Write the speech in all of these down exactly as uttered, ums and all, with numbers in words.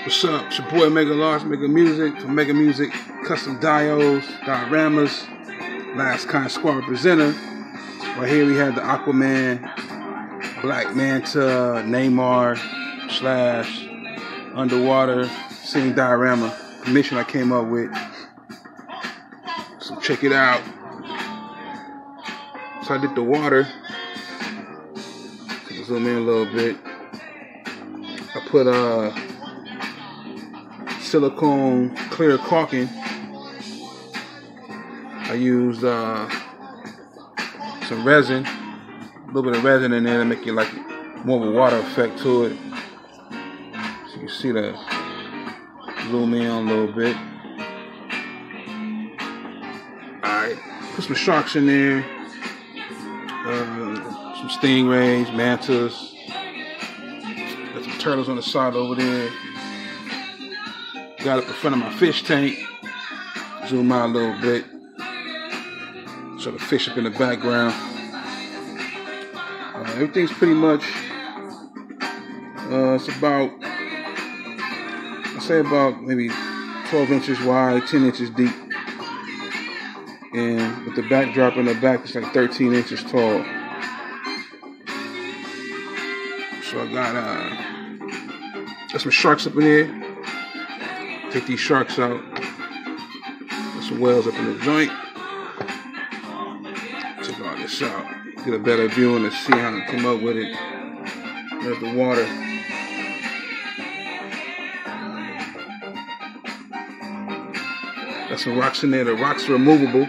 What's up? It's your boy Mega Large, Mega Music from Mega Music Custom Diodes, Dioramas, Last Kind Squad Presenter. Right here we have the Aquaman, Black Manta, Neymar, slash underwater scene diorama commission I came up with. So check it out. So I did the water. Zoom in a little bit. I put uh silicone clear caulking. I used uh, some resin, a little bit of resin in there to make it like more of a water effect to it. So you can see the zoom in a little bit. Alright, put some sharks in there, uh, some stingrays, mantas, got some turtles on the side over there. Got it in front of my fish tank. Zoom out a little bit. Show the fish up in the background. Uh, everything's pretty much, uh, it's about, I say about maybe twelve inches wide, ten inches deep. And with the backdrop in the back, it's like thirteen inches tall. So I got, uh, got some sharks up in here. Take these sharks out. Got some whales up in the joint. Check all this out. Get a better view and see how to come up with it. There's the water. Got some rocks in there. The rocks are removable.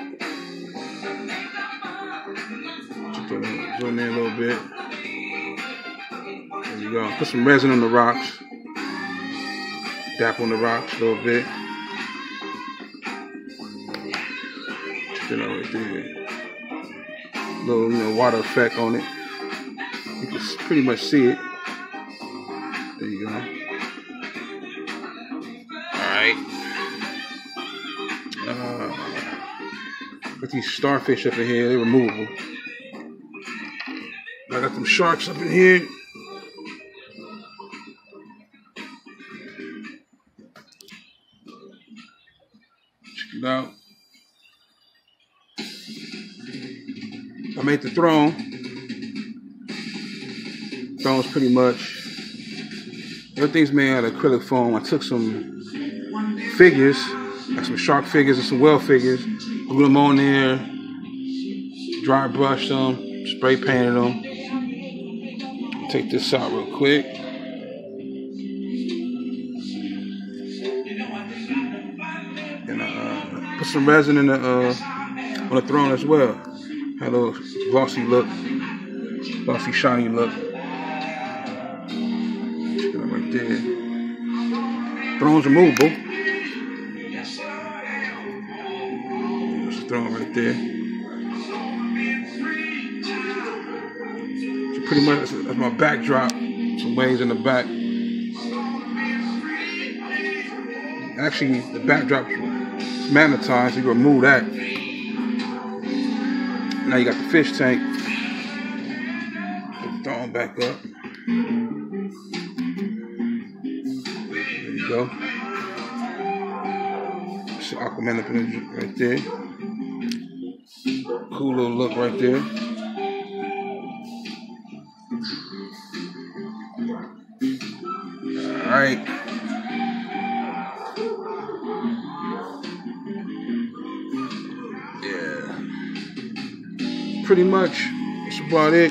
Zoom in a little bit. There you go. Put some resin on the rocks. Dap on the rocks a little bit. Then over there. Little, you know, water effect on it. You can pretty much see it. There you go. Alright. Uh, got these starfish up in here, they're removable. I got some sharks up in here. Check it out. I made the throne. Throne's pretty much, everything's made out of acrylic foam. I took some figures, like some shark figures and some whale figures, put them on there, dry brushed them, spray painted them. Take this out real quick. And uh, put some resin in the uh, on the throne as well. Had a little glossy look, glossy shiny look. Check it out right there. Throne's removable. There's the throne right there. So pretty much that's, that's my backdrop. Some waves in the back. Actually, the backdrop is magnetized, so you can remove that. Now you got the fish tank. Put the throne back up. There you go. See Aquaman up in the, right there. Cool little look right there. Alright. Pretty much, that's about it.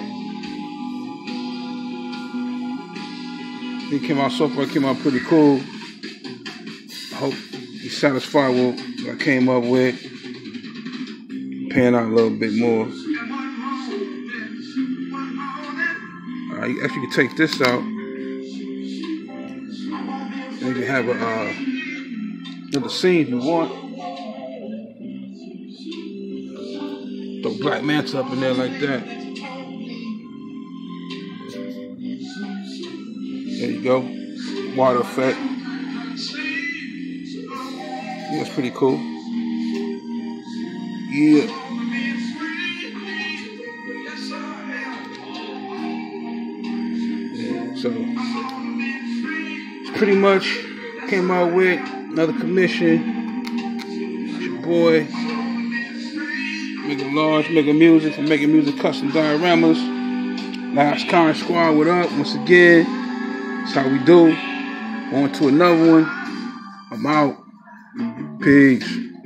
It came out so far, it came out pretty cool. I hope you're satisfied with what I came up with. Pan out a little bit more. Uh, you actually can take this out. And you can have a, uh, another scene if you want. Throw Black Manta up in there like that. There you go. Water effect. Yeah, that's pretty cool. Yeah. yeah. So pretty much came out with another commission. It's your boy, Making Large, Making Music for Making Music Custom Dioramas. Last Kind Squad, what up? Once again, that's how we do. On to another one. I'm out. Peace.